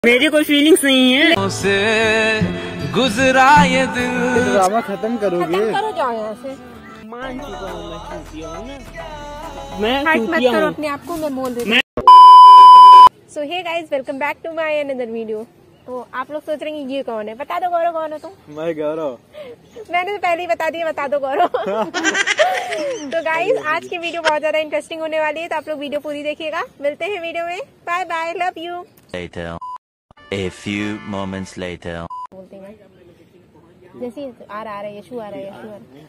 मेरी कोई फीलिंग्स नहीं है। उसे गुजरा ये दिल। ड्रामा खत्म करोगे? खत्म करो, जाओ यहाँ से। मान चुका हूँ मैं चूतिया हूँ ना, मैं हट मत चूतिया करो हूँ। अपने आप को, मैं बोल रही हूँ। So hey guys, welcome back to my another video. तो आप लोग सोच रहे हैं ये कौन है? बता दो गौरव, कौन हो तुम? मैं गौरव। मैंने तो पहले ही बता दिया, बता दो गौरव। तो गाइस, आज की वीडियो बहुत ज्यादा इंटरेस्टिंग होने वाली है, तो आप लोग वीडियो पूरी देखिएगा। मिलते हैं वीडियो में, bye bye, love you. A few moments later. बोलते हैं जैसे आ रहा है यशु, आ रहा है यशु,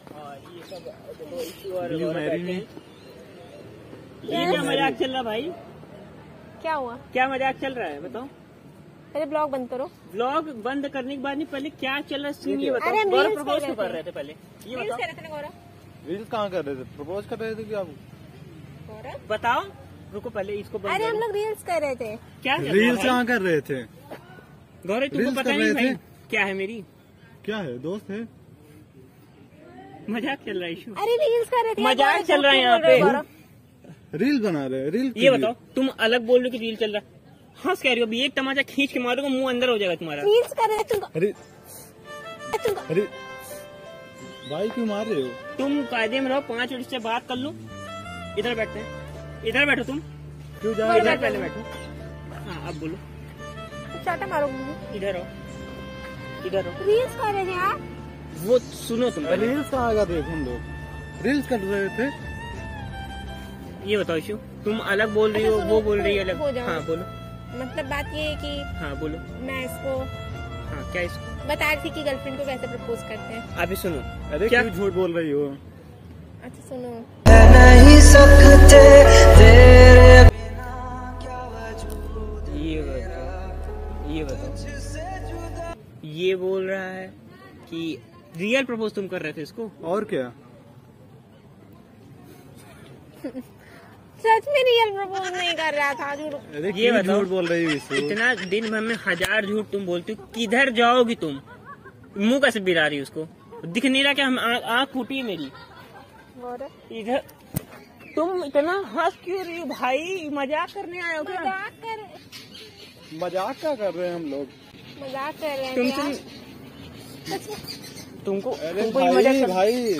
ये क्या मजाक चल रहा भाई? क्या हुआ? क्या मजाक चल रहा है बताओ? पहले ब्लॉग बंद करो। ब्लॉग बंद करने के बाद नहीं, पहले क्या चल रहा है सीन ये अरे बताओ। हम गौरव रील्स प्रपोज कर क्यों रहे कर रहे थे पहले ये रील्स बताओ। कर रहे थे ना गौरव? रील्स कहाँ कर रहे थे? प्रपोज कर रहे थे क्या? गौरव, बताओ, रुको पहले इसको बंद अरे हम करो। लोग रील्स कर रहे थे। क्या चल रहा है रील्स भाई? कहाँ कर रहे थे? गौरव तुमको रील्स पता कर नहीं रहे भाई थे? क्या है मेरी? क्या है? दोस्त है? मजाक चल रहा है इशू। अरे रील्स कर रहे थे। मजाक गौरव, चल रहा है झूठ यहाँ बोल रहे हो पे। गौरव। रील बना रहे हैं? रील ये बताओ, तुम अलग बोल रहे हो कि रील चल रहा है, हंस कह रही हो। अभी एक तमाचा खींच के मारोगे, मुंह अंदर हो जाएगा तुम्हारा। रील्स कर रहे थे तुम। अरे भाई क्यों मार रहे हो? तुम कायदे में रहो, 5 मिनट से बात कर लो। इधर बैठते हैं, इधर बैठो तुम, क्यों जा इधर रहे पहले बैठो। हाँ अब बोलो, चाटा मारोगे? इधर आओ, इधर आओ। रील्स कर रहे थे यार। वो सुनो तुम हो? पहले। रील्स कहाँ कर रहे थे हम लोग? रील्स कर रहे थे। ये बताओ इशू, तुम अलग बोल रही हो, अच्छा, वो सुनो, बोल रही है हो अलग। जाओ। हाँ बोलो। मतलब बात ये है कि हाँ बोलो। मैं इसको हाँ क्या इसको? बता रही थी कि गर्लफ्रेंड को कैसे प्रपोज करते हैं। अभी सुनो। अरे क्या? क्यों झूठ बोल रही हो? अच्छा सुनो, ये बताओ, ये बोल रहा है कि रियल प्रपोज तुम कर रहे थे इसको? और क्या? सच में रियल प्रपोज नहीं कर रहा था। झूठ। अरे ये क्यों बताओ। झूठ बोल रही हो? इसको इतना दिन भर में 1000 झूठ तुम बोलती हो, किधर जाओगी तुम? मुंह कैसे बिरा रही हो उसको? दिख नहीं रहा क्या? हम आँख फूटी है मेरी। गौरव, इधर तुम इतना हंस क्यों रही हो भाई? मजाक करने आए हो क्या? मजाक क्या कर रहे हैं हम लोग? मजाक कर रहे हैं तुम यार। तुमको अरे तुमको ये मजाक कर- भाई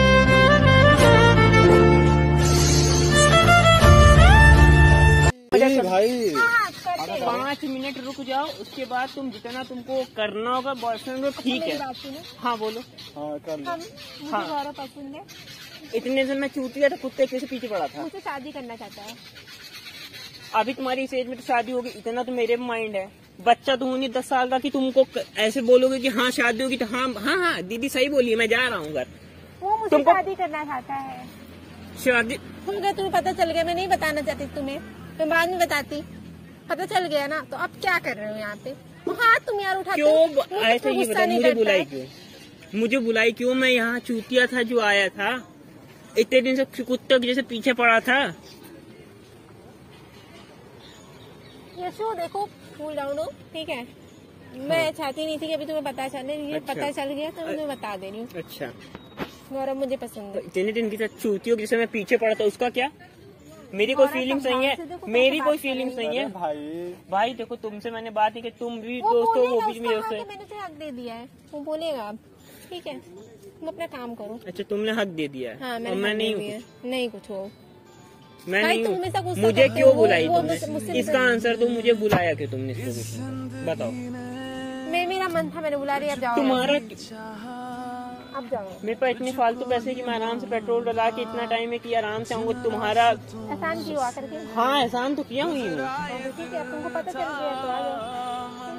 भाई हाँ, करते रहो। 5 मिनट रुक जाओ, उसके बाद तुम जितना तुमको करना होगा बॉयफ्रेंड को, ठीक मेरी है। बात सुनो, हाँ बोलो। हाँ कर लो। हम मुझे हाँ। गौरव पसंद है, इतने दिन मैं चूतिया था, कुत्ते कैसे पीछे पड़ा था। मुझसे शादी करना चाहता है। अभी तुम्हारी इस एज में तो शादी होगी, इतना तो मेरे में माइंड है। बच्चा तो नहीं 10 साल का कि तुमको ऐसे बोलोगे कि हाँ शादी होगी, तो हाँ हाँ हाँ दीदी सही बोली है, मैं जा रहा हूँ घर। वो मुझसे तुमको- शादी करना चाहता है। शादी अगर तुम्हें पता चल गया, मैं नहीं बताना चाहती तुम्हें, मैं बाद में बताती। पता चल गया ना, तो अब क्या कर रहे हो यहाँ पे? हाँ तुम यार उठाते हो। क्यों मुझे ऐसे कोई ही गुस्सा बताओ, नहीं मुझे करता बुलाई है। क्यों? मुझे बुलाई क्यों? मैं यहाँ चूतिया था जो आया था, इतने दिन से कुत्ते के जैसे पीछे पड़ा था। यशु देखो, कूल डाउन हो, ठीक है? मैं चाहती नहीं थी कि अभी तुम्हें पता चले, ये अच्छा। पता चल गया तो मैं तुम्हें बता दे रही हूँ। अच्छा, गौरव मुझे पसंद है। इतने दिन की चूतियों के जैसे मैं पीछे पड़ा था, उसका क्या? मेरी कोई गौरव, फीलिंग्स नहीं संभाल से है, देखो, मेरी कैसे कोई बात फीलिंग्स कर नहीं है। भाई भाई देखो, तुमसे मैंने बात नहीं की, तुम भी वो दोस्त हो, वो बोलेगा, बीच में उसका दोस्त हक है। है, मैंने उसे हक दे दिया है, वो बोलेगा अब, ठीक है? तुम अपना काम करो। अच्छा तुमने हक दे दिया है। हाँ और मैंने मैं हक नहीं दे हूँ दिया है। नहीं कुछ हो। मैं भाई, नहीं तुम हूँ। हमेशा गुस्सा मुझे करते क्यों हो, बुलाई वो तुमने? मुझसे इसका आंसर दो, मुझे बुलाया क्यों तुमने इस पोजीशन में? बताओ। मेरा मन था, मैंने बुला लिया, अब जाओ। तुम्हारा अब जाओ। मेरे पास इतने फालतू पैसे कि मैं आराम से पेट्रोल डला के इतना टाइम है कि आराम से आऊंगा। तुम्हारा एहसान क्यों आकर के? हाँ एहसान तो किया हुई मैं। तो ठीक है, अब तुमको पता चल गया तो आ जाओ।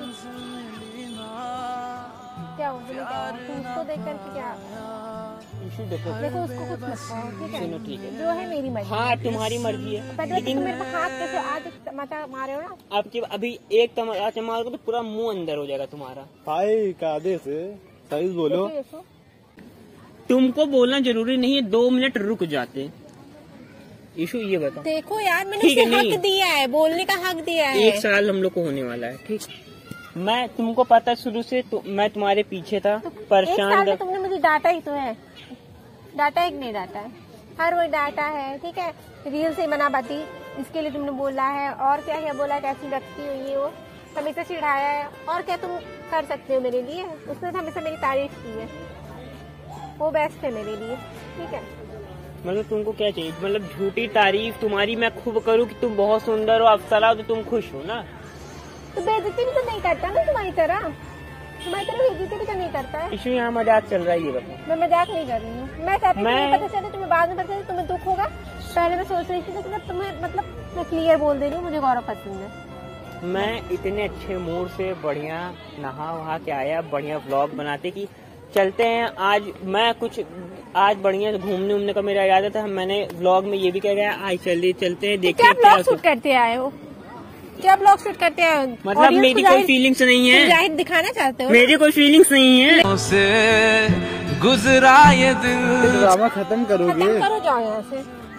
क्या हो गया? क्या हो? तुम उसको देख करके क्या? इशू देखो, देखो उसको कुछ मत कहो, ठीक है? सुनो ठीक है। जो है मेरी मर्जी। हाँ तुम्हारी मर्जी है, पहले तो लेकिन तुम मेरे को हाथ कैसे आज टमाटर मारे हो ना? आपके अभी एक टमाटर मारोगे तो पूरा मुंह अंदर हो जाएगा तुम्हारा। भाई कायदे से सही बोलो। देखो, देखो। तुमको बोलना जरूरी नहीं है, 2 मिनट रुक जाते। इशू ये बताओ, देखो यार, मैंने ठीक है, उसे नहीं। हक दिया है, बोलने का हक दिया है। 1 साल हम लोग को होने वाला है, ठीक? मैं तुमको पता है शुरू से मैं तुम्हारे पीछे था, एक साल परेशान में तुमने मुझे डांटा ही तो है, डांटा ही नहीं डांटा है, हर वही डांटा है, ठीक है? रील से बना बाती, इसके लिए तुमने बोला है, और क्या क्या बोला, कैसी लगती हो ये वो, हमेशा चिढ़ाया है, और क्या तुम कर सकते हो मेरे लिए? उसने तो हमेशा मेरी तारीफ की है, वो बेस्ट है मेरे लिए, ठीक है। मतलब तुमको क्या चाहिए? मतलब झूठी तारीफ तुम्हारी मैं खूब करूँ कि तुम बहुत सुंदर हो, अप्सरा हो, तो तुम खुश हो ना? तो बेइज्जती भी तो नहीं करता ना तुम्हारी तरह बेइज्जती भी तो नहीं करता है। इसमें यहाँ मजाक चल रहा है, ये बताओ। मैं मजाक नहीं कर रही हूँ, मैं चाहती हूँ तुम्हें पता चले, तुम्हें बाद में पता चले, तुम्हें दुख होगा। पहले मैं सोच रही थी तो तुम्हें मतलब मैं क्लियर बोल दे रही हूँ, मुझे गौरव पसंद है। मैं इतने अच्छे मूड से बढ़िया नहा वहा के आया, बढ़िया व्लॉग बनाते कि चलते हैं आज बढ़िया घूमने उमने का मेरा इरादा था। मैंने व्लॉग में ये भी कह गया आज चलते हैं, देखते क्या हैं ब्लॉग शूट करते आए हो? क्या ब्लॉग शूट करते आए हो? मतलब मेरी कोई फीलिंग्स नहीं है, जाहिर दिखाना चाहते हो? मेरी कोई फीलिंग्स नहीं है। से गुजरा ये दिल ड्रामा खत्म करोगे? खत्म करो, जाओ यहाँ से।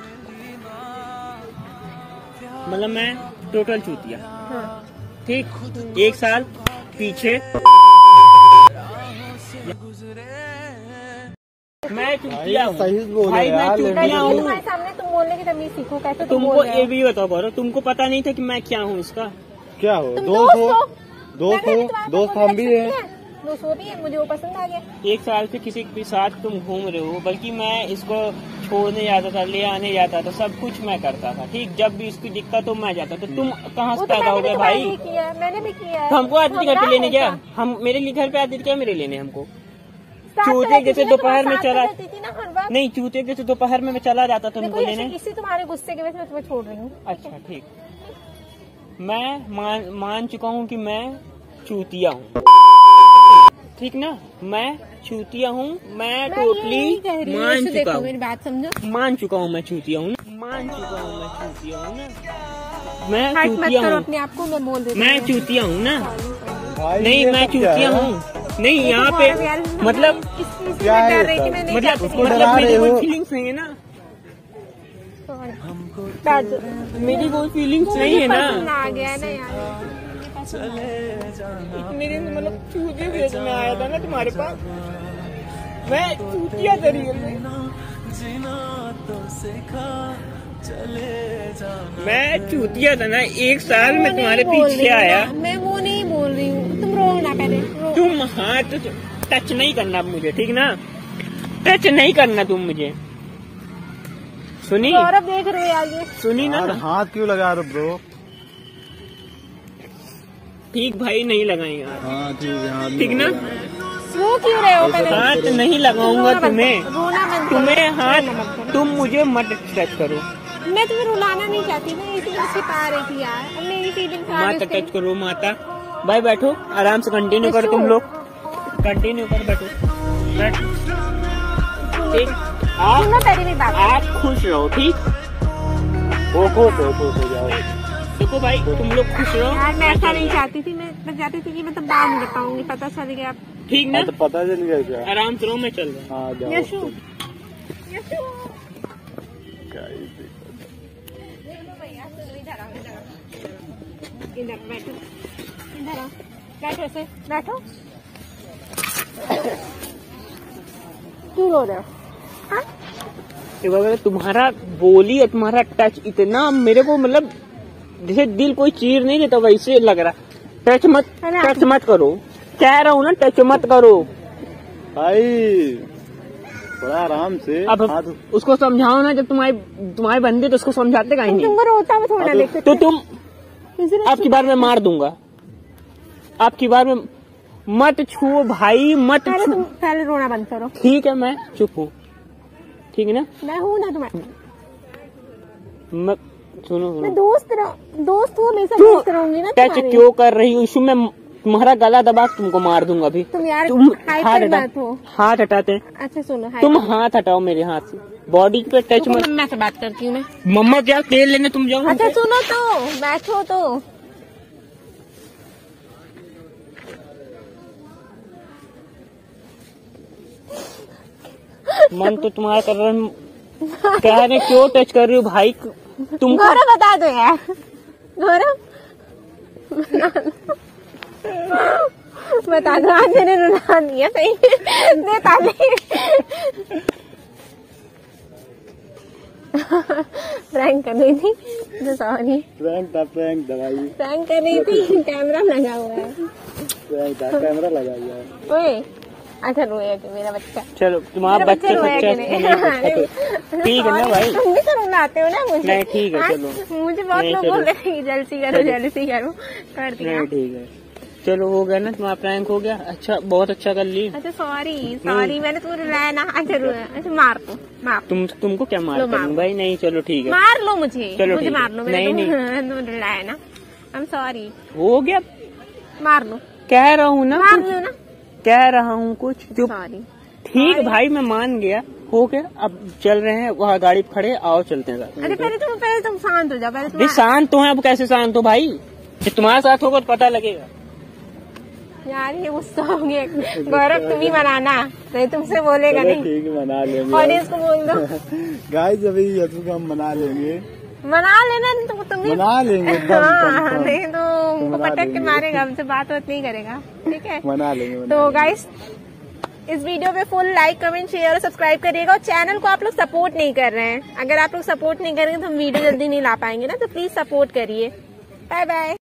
मतलब मैं टोटल चूतिया, हाँ। ठीक। 1 साल पीछे मैं चूतिया हूँ सही बोलो भाई, मैं यार, चूतिया हूँ। तुम्हारे सामने तुम बोलने की तमीज सीखो, कैसे तुम तुमको बोल रहे ये हो? भी बताओ गौरव, तुमको पता नहीं था कि मैं क्या हूँ इसका? क्या हो? तुम दोस्त हो? मैंने दोस्त भी हो? तुम्हारे दोस्त साथ हम भी बोलने हैं। का ठीक है, दोस्त वो भी है, मुझे वो पसंद आ गया। 1 साल से किसी के साथ तुम घूम रहे हो, बल्कि मैं इसको छोड़ने जाता था, ले आने जाता था, सब कुछ मैं करता था, ठीक। जब भी इसकी दिक्कत तो मैं जाता था। तुम कहाँ से वो तो पैदा हो मैंने गए भी भाई? तुम्हारे लिए किया है, मैंने भी किया है। तो हमको आती थी घर पे लेने क्या? हम मेरे लिए घर पे आती थी क्या मेरे लेने? हमको चूते जैसे दोपहर में चला, नहीं चूते जैसे दोपहर में मैं चला जाता था तुमको लेने। इसी तुम्हारे गुस्से की वजह से मैं तुम्हें छोड़ रही हूँ। अच्छा ठीक, मैं मान चुका हूँ कि मैं चूतिया हूँ, ठीक ना? मैं चूतिया हूँ, मैं टोटली मान चुका हूँ। मेरी बात समझो, मान चुका हूँ मैं चूतिया हूँ, मान चुका हूँ मैं चूतिया हूँ ना, मैं हट मत चूतिया करो हूँ, अपने आप को, मैं बोल देती मैं चूतिया हूँ ना? भाई नहीं ये मैं सब क्या चूतिया है? हूँ। नहीं यहाँ पे मतलब क्या है कर रही थी, सब? मैं नहीं मतलब चाहती थी। डरा मेरी रहे कोई हो। फीलिंग्स नहीं है ना, बैठ जाओ। मेरी कोई फीलिंग्स नहीं है ना। पसंद आ गया है ना यार, मेरे मतलब चूतिया भेज में आया था ना तुम्हारे पास, मैं चूतिया था रियल में। मैं चूतिया था ना, 1 साल में तुम्हारे पीछे आया। मैं वो नहीं बोल रही हूँ, तुम रो ना पहले रो। तुम हाथ टच नहीं करना मुझे, ठीक ना? टच नहीं करना तुम मुझे, सुनी? गौरव देख रहे हो यार, ये सुनी ना? यार हाथ क्यों लगा रहे हो ब्रो? ठीक भाई, नहीं लगाएंगे हाथ, हाँ ठीक है, हाथ नहीं ठीक ना? लगा। रो क्यों रहे हो? पहले हाथ नहीं लगाऊंगा तुम्हें, रोना मत करो। तुम्हें हाथ, तुम मुझे मत टच करो, मैं तुम्हें रुलाना नहीं चाहती ना, इसलिए छिपा रही थी यार, अब मेरी फीलिंग माता टच करो माता। भाई बैठो आराम से, कंटिन्यू करो तुम लोग, कंटिन्यू करो, बैठो बैठ, ठीक। सुनो पहले मेरी बात, आप खुश रहो, ठीक। हो जाओ। देखो भाई तुम लोग खुश रहो, यार मैं ऐसा नहीं चाहती थी, मैं चाहती थी कि मैं तब बात नहीं कर पाऊंगी, पता चल गया। ठीक ना? हाँ, तो पता चल गया क्या? आराम से रहो, मैं चल रहा हूँ। हाँ जाओ। यशु क्या ही दिक्कत। इधर बैठो, इधर आओ, बैठो ऐसे बैठो। क्यों रो रहे हो? हाँ? देखो अगर तुम्हारा बोली और तुम्हारा टच इतना मेरे को मतलब जैसे दिल कोई चीर नहीं देता वैसे लग रहा। टच मत करो, कह रहा हूँ ना, टच मत करो भाई, थोड़ा आराम से। अब हाथ उसको समझाओ ना, जब तुम्हारे बंदे तो उसको समझाते कहीं नहीं। तुमको रोता हुआ थोड़ा देखते तो तुम आपकी बार में मार दूंगा, आपकी बार में मत छुओ भाई, मत छुओ। तुम पहले रोना बंद करो। ठीक है मैं चुप हूँ, ठीक है ना? मैं हूँ ना तुम्हारी, सुनो मैं दोस्त हूँ, हमेशा तू दोस्त रहूंगी ना टच तुम्हारी। क्यों कर रही हूँ? इशू में तुम्हारा गला दबा तुमको मार दूंगा अभी। तुम यार तुम हाइपर मत हो। हाथ हटाते हैं। अच्छा सुनो, तुम हाथ हटाओ मेरे हाथ से, बॉडी पे टच मत। मम्मा से बात करती हूँ मैं। मम्मा क्या तेल लेने तुम जाओ? अच्छा सुनो तो, बैठो तो। मन तो तुम्हारा कर रहा है, कह रहे क्यों टच कर रही हो भाई तुम? गौरव बता दो यार, गौरव बता दो, आज मैंने रुला दिया सही दे ताली। प्रैंक कर रही थी तो सॉरी। प्रैंक था भाई। प्रैंक कर रही थी, कैमरा लगा हुआ है। प्रैंक था, कैमरा लगा हुआ है। ओए अच्छा रोया कि मेरा बच्चा। चलो तुम्हारा मेरा बच्चा रोया कि नहीं? ठीक है ना भाई? तुम भी तो रुलाते हो ना मुझे। नहीं ठीक है चलो। मुझे बहुत नहीं, लोग चलो। बोल रहे हैं जल्दी करो जल्दी करो, कर दिया। नहीं ठीक है चलो, हो गया ना तुम्हारा प्रैंक हो गया। अच्छा बहुत अच्छा कर ली। अच्छा सॉरी मैंने तुम्हें रुलाया ना। अच्छा मार दो मार। तुमको क्या मार लो, मार। करूं भाई? नहीं चलो ठीक है। मार लो मुझे, चलो मुझे ठीक है। मार लो। नहीं, तुम रुलाया ना। I am sorry. हो गया, मार लो, कह रहा हूँ ना मार कुछ, लो ना। कह रहा हूँ कुछ। चुप। सॉरी। ठीक भाई मैं मान गया, हो गया। अब चल रहे हैं वहाँ गाड़ी पे खड़े, आओ चलते हैं साथ में। अरे पहले तुम शांत हो जाओ। पहले नहीं शांत तो है, अब कैसे शांत हो भाई? ये तुम्हारे साथ होगा तो पता लगेगा। यार ये गुस्सा हो गया। गौरव तुम ही मनाना, नहीं तुमसे बोलेगा चलो नहीं। ठीक है, मना लेंगे। ऑडियंस को बोल दो। गाइस अभी यशु को हम मना लेंगे। मना लेना तुम ही। मना लेंगे एकदम हाँ confirm। नहीं तो उनको मना पटक के लेंगे। मारेगा, हमसे बात नहीं करेगा। ठीक है मना लेंगे। तो गाइस इस वीडियो पे फुल लाइक कमेंट शेयर और सब्सक्राइब करिएगा। और चैनल को आप लोग सपोर्ट नहीं कर रहे हैं, अगर आप लोग सपोर्ट नहीं करेंगे तो हम वीडियो जल्दी नहीं ला पाएंगे ना, तो प्लीज सपोर्ट करिए। Bye bye.